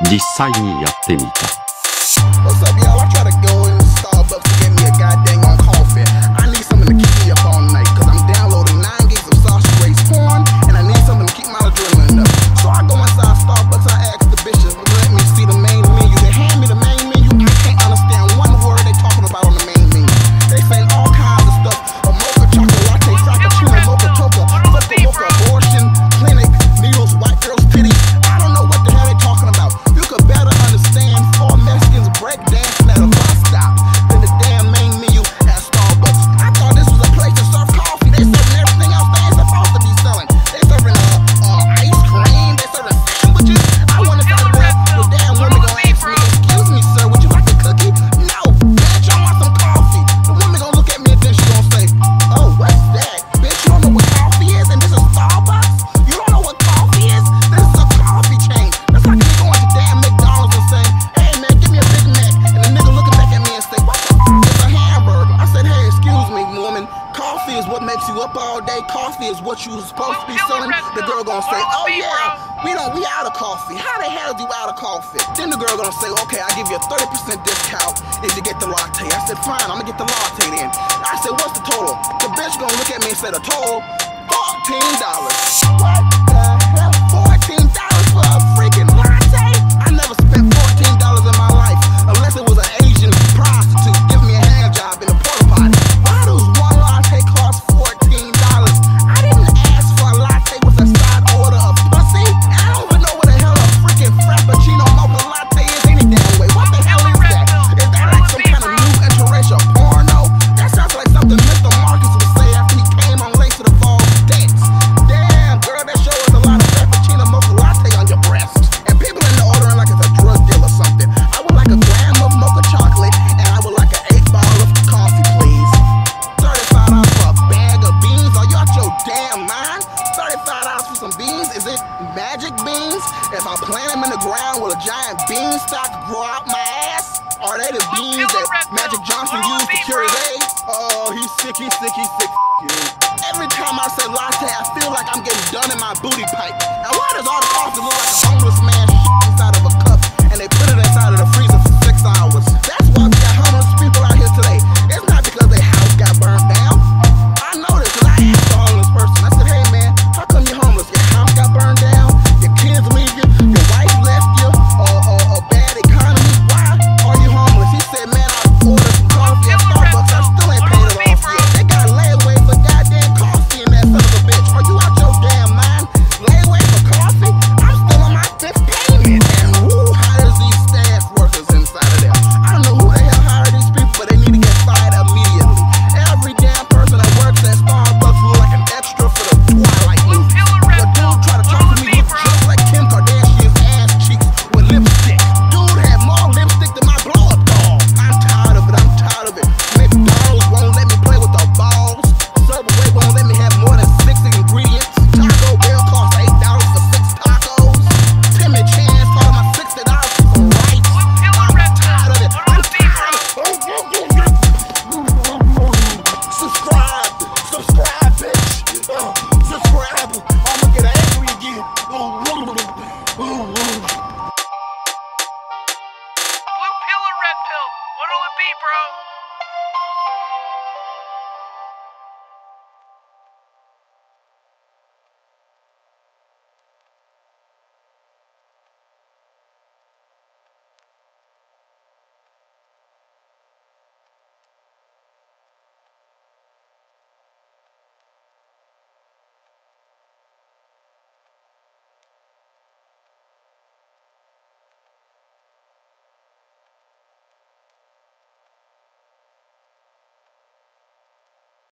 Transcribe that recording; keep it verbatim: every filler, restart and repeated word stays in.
実際にやってみた。 What's up, y'all? I try to go in Starbucks to get me a goddamn on coffee. I need something to keep me up all night, cause I'm downloading nine gigs of sausage race porn, and I need something to keep my adrenaline up. So I go inside Starbucks, I ask the bitches, let me see the main menu. They hand me the main menu, I can't understand one word they talking about on the main menu. They saying all kinds of stuff, a mocha chocolate latte, frappuccino, mocha toca, mocha mocha abortion, clinic, needles, white girls' titties. I don't know what the hell they talking about. You could better understand four Mexicans break dancing at a bus stop than the damn main menu at Starbucks. I thought this was a place to serve coffee. They serving everything else they ain't supposed to be selling. They serving uh, uh, ice cream, they serving sandwiches. I wonder if the, the damn woman gonna ask me, excuse me sir, would you like a cookie? No, bitch, I want some coffee. The woman gonna look at me and then she gonna say, oh, what's that? Bitch, you don't know what coffee is and this is Starbucks? You don't know what coffee is? This is a coffee chain. That's like me going to damn McDonald's and saying, hey man, give me a Big Mac. And the nigga looking back at me and say, what the f***? It's a hamburger. I said, hey, excuse me, woman. Coffee is what makes you up all day. Coffee is what you supposed to be selling. The girl gonna say, oh yeah, we don't, we out of coffee. How the hell you out of coffee? Then the girl gonna say, okay, I'll give you a thirty percent discount if you get the latte. I said, fine, I'm gonna get the latte then. I said, what's the total? The bitch gonna look at me and say, the total, fourteen dollars. What the hell? fourteen dollars for a freaking latte? I never spent fourteen dollars in my life unless it was an Asian prostitute giving me a hand job in a porta potty. Why does one latte cost fourteen dollars? I didn't ask for a latte with a side order of pussy. I don't even know what the hell a freaking frappuccino mocha latte is any damn way. What the hell is that? Is that like some kind of new interracial porno? That sounds like something Mister Marcus would say after he came on late to the fall dance. Damn, girl, that show is a lot of frappuccino mocha latte on your breast. And people in the ordering like it's a drug deal or something. I would like a gram of mocha chocolate, and I would like an eight bottle of coffee, please. thirty-five dollars for a bag of beans? Are you out your damn mind? thirty-five dollars for some beans? Is it magic beans? If I plant them in the ground, will a giant beanstalk grow out my ass? Are they the beans that Magic Johnson used to cure his AIDS? Oh, he's sick, he's sick, he's sick. F you. Every time I say latte, I feel like I'm getting done in my booty pipe. Now why does all the coffee look like a homeless man?